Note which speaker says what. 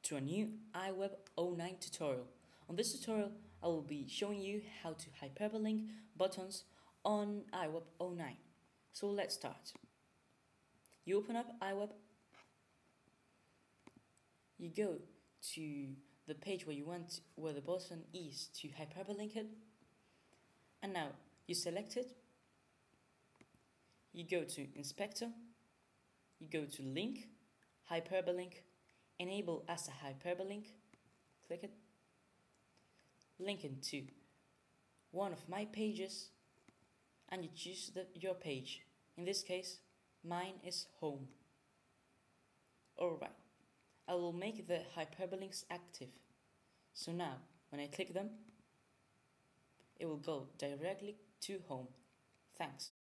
Speaker 1: to a new iWeb 09 tutorial. On this tutorial, I will be showing you how to hyperlink buttons on iWeb 09. So let's start. You open up iWeb, you go to the page where the button is to hyperlink it, and now you select it, you go to Inspector, you go to Link, Hyperlink, Enable as a hyperlink, click it, link it to one of my pages, and you choose your page. In this case, mine is home. Alright, I will make the hyperlinks active. So now, when I click them, it will go directly to home. Thanks.